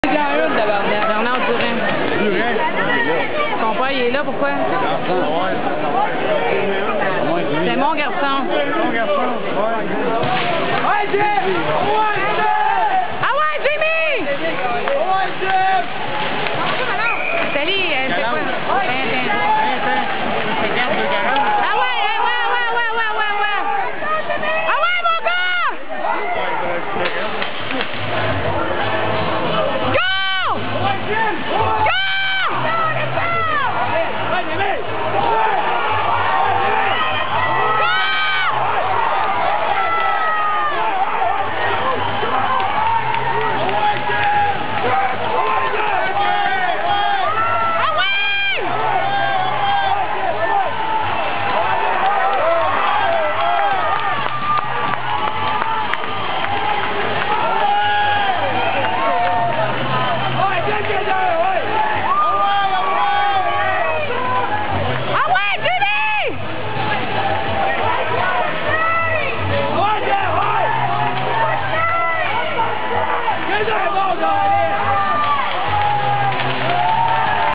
Bernard Durin. Ton père, il est là, pourquoi? C'est mon garçon. Mon garçon, ouais, Jim! Ah ouais, Jimmy! Ouais, Jim! Salut, c'est quoi? Ah ouais, ouais. Ah ouais, mon gars! Go! Go! Go!